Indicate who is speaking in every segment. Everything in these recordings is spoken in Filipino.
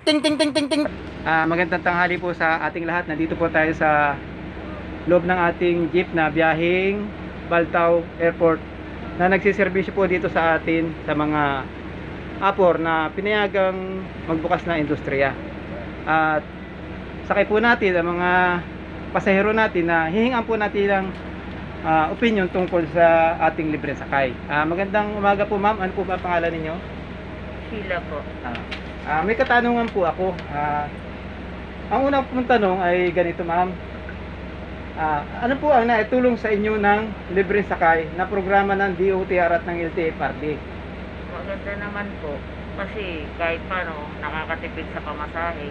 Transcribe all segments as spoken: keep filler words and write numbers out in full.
Speaker 1: Ting ting ting ting ting. Ah, magandang tanghali po sa ating lahat. Nandito po tayo sa loob ng ating jeep na biyaheng Baltao Airport na nagsiservisyo po dito sa atin sa mga apor na pinayagang magbukas na industriya. At sakay po natin ang mga pasahero natin na hihingan po natin ng uh, opinion tungkol sa ating libre sakay. Ah, magandang umaga po ma'am. Ano po ba pangalan ninyo?
Speaker 2: Sheila po.
Speaker 1: Ah, ah, may katanungan po ako. Ah, ang unang pong tanong ay ganito ma'am. Ah, ano po ang naitulong sa inyo ng libre sakay na programa ng D O T R at ng L T F R B?
Speaker 2: Maganda naman po. Kasi kahit paano, nakakatipid sa pamasahe.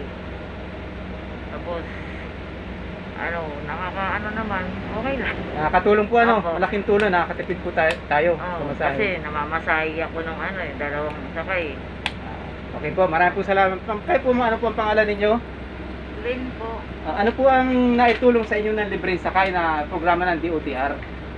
Speaker 2: Tapos, ano, nakaka, ano naman, okay lang.
Speaker 1: Nakakatulong po ano,
Speaker 2: Opo.
Speaker 1: malaking tulong, nakakatipid po tayo, tayo
Speaker 2: Oo,
Speaker 1: pamasahe.
Speaker 2: kasi namamasahe ako ng ano, eh, dalawang sakay.
Speaker 1: Ah, okay po, maraming po salamat. Pam- Kayo po, ano po ang pangalan ninyo?
Speaker 2: Lin po.
Speaker 1: Ah, ano po ang naitulong sa inyo ng libre sakay na programa ng D O T R?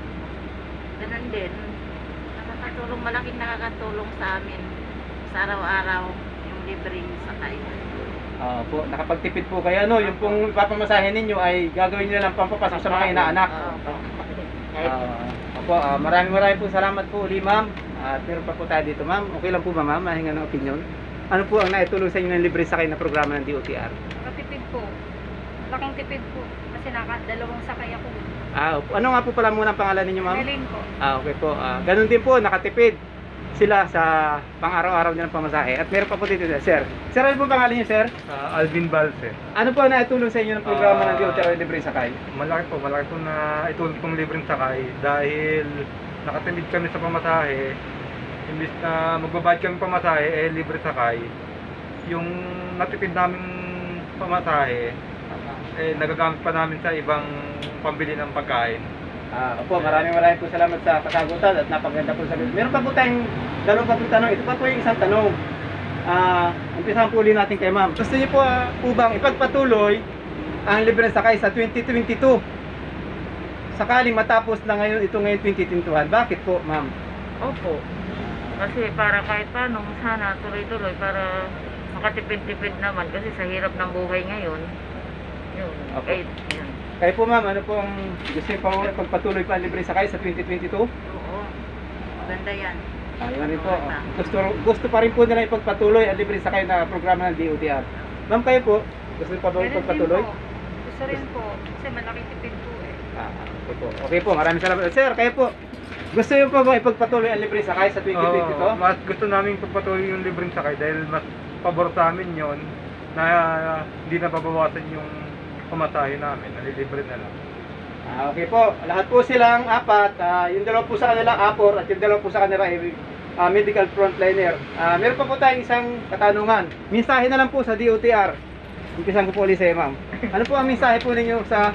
Speaker 2: Ganun din. Nakakatulong, malaking nakakatulong sa amin sa araw-araw yung libreng sakay.
Speaker 1: Ah, po, nakapagtipid po kayo, ano, yung pong ipapamasahin ninyo ay gagawin niyo lang pampapasok sa mga inaanak.
Speaker 2: Oo. Kahit
Speaker 1: Ah, opo, ah, maraming maraming po salamat po uli ma'am. At meron pa po tayo dito ma'am. Okay lang po ba ma'am? Mahinga ng opinion. Ano po ang naitulong sa inyo ng libre sakay na programa ng D O T R?
Speaker 3: Nakatipid po. Laking tipid po. Kasi nakadalawang sakay ako.
Speaker 1: Ah, opo. Ano nga po pala muna ang pangalan ninyo ma'am?
Speaker 3: Melin po.
Speaker 1: Ah, okay po. Ah, ganun din po, nakatipid sila sa pang-araw-araw nilang pamasahe. At meron pa po dito, sir. Sir, ano po ang pangalan niyo, sir?
Speaker 4: Ah, Alvin Balse.
Speaker 1: Ano po ang naitulong sa inyo ng programa ng
Speaker 4: Ah,
Speaker 1: D O T R libre sakay?
Speaker 4: Malaki po, malaki po na itulong pong libreng sakay dahil nakatimid kami sa pamasahe. Imbis na magbabayad kami pamasahe, eh libre sakay. Yung natipid namin pamasahe, eh nagagamit pa namin sa ibang pambili ng pagkain.
Speaker 1: Ah, opo, maraming maraming po salamat sa kasagutan at napaganda po sa meron pa po tayong dalawang pa po tanong. Ito pa po yung isang tanong. Ah, umpisahan po ulit natin kay ma'am. Gusto niyo po, ah, po bang ipagpatuloy ang libre sakay sa twenty twenty-two? Sakaling matapos na ngayon ito ngayon twenty twenty-one. Bakit po, ma'am?
Speaker 2: Opo. Kasi para kahit paano, sana tuloy-tuloy para makatipid-tipid naman. Kasi sa hirap ng buhay ngayon, yun.
Speaker 1: Opo.
Speaker 2: Kahit, yun.
Speaker 1: Kayo po ma'am, ano pong gusto niyo pa ipagpatuloy pa ang libre sakay sa twenty twenty-two?
Speaker 2: Oo. Maganda yan.
Speaker 1: Ah, yun rin po. Ah, Gusto, gusto pa rin po nila ipagpatuloy ang libre sakay na programa ng D O T R. Ma'am, kayo po, gusto niyo pa ba
Speaker 3: Ganun din
Speaker 1: ipagpatuloy?
Speaker 3: po. Gusto rin po. Kasi malaking tipid po eh.
Speaker 1: Ah, okay po. Okay po, maraming salamat. Sir, kayo po, gusto niyo pa ba ipagpatuloy ang libre sakay sa twenty twenty-two?
Speaker 4: Oo, mas gusto namin pagpatuloy yung libreng sakay dahil mas pabor sa amin yon na ah, hindi na babawasan yung pamasahe namin, nalilibre na lang.
Speaker 1: Ah, okay po. Lahat po silang apat, ah, yung dalawa po sa kanila apor at yung dalawa po sa kanila ay ah, medical frontliner. Ah, meron pa po tayong isang katanungan. Mensahe na lang po sa D O T R. Umpisan ko po ulit sa iyo, ma'am. Ano po ang mensahe po ninyo sa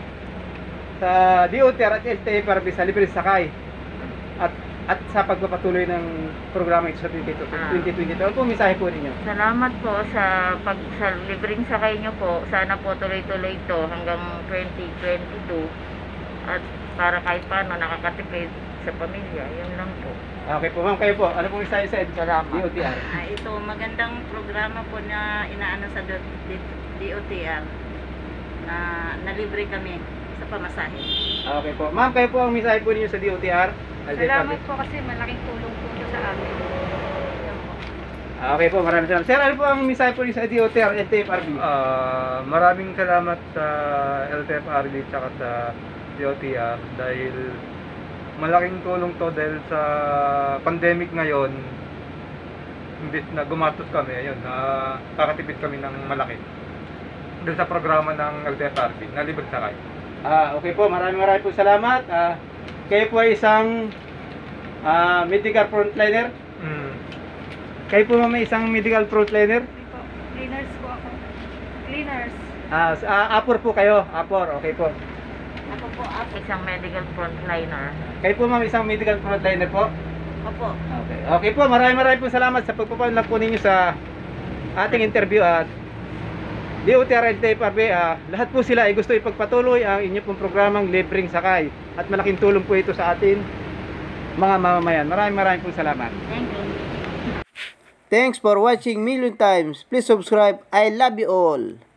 Speaker 1: sa D O T R at L T F R B sa libre sakay at at sa pagpapatuloy ng programa ito sa twenty twenty-two? Ano po ang mensahe po ninyo?
Speaker 2: Salamat po sa pag sa libreng sakay nyo po. Sana po tuloy-tuloy ito hanggang twenty twenty-two. At para kahit paano nakakatipid sa pamilya. Yun lang po.
Speaker 1: Okay po, ma'am, kayo po. Ano pong mensahe sa
Speaker 2: Salamat.
Speaker 1: D O T R?
Speaker 5: Ah, ito magandang programa po na inaano sa D O T R na nalibre kami sa pamasahe.
Speaker 1: Okay po. Ma'am, kayo po ang mensahe po ninyo sa D O T R?
Speaker 3: Salamat po kasi malaking tulong po ito sa amin. Yan po.
Speaker 1: Ah, okay po, maraming salamat. Sir, ano po ang mensahe po ninyo sa D O T R, L T F R B?
Speaker 4: Ah, maraming salamat sa L T F R B at sa D O T R dahil malaking tulong to dahil sa pandemic ngayon, imbis na gumastos kami, ayun, na kakatipid kami ng malaki dahil sa programa ng L T F R B na libre sakay.
Speaker 1: Ah, okay po, maraming maraming po salamat. Ah, kayo po ay isang ah, medical frontliner.
Speaker 4: Mm.
Speaker 1: Kayo po may isang medical frontliner.
Speaker 3: Hindi po. Cleaners po ako. Cleaners.
Speaker 1: Ah, s- ah, apor po kayo. Apor, okay po.
Speaker 2: Ako po ako isang medical frontliner.
Speaker 1: Kayo po ma'am isang medical frontliner po.
Speaker 5: Opo.
Speaker 1: Okay. Okay po, maraming maraming po salamat sa pagpapaunlak po ninyo sa ating interview at D O T R at L T F R B. Ah, lahat po sila ay gusto ipagpatuloy ang inyo pong programang libreng sakay at malaking tulong po ito sa atin mga mamamayan. Maraming maraming po salamat.
Speaker 2: Thank you.
Speaker 6: Thanks for watching million times. Please subscribe. I love you all.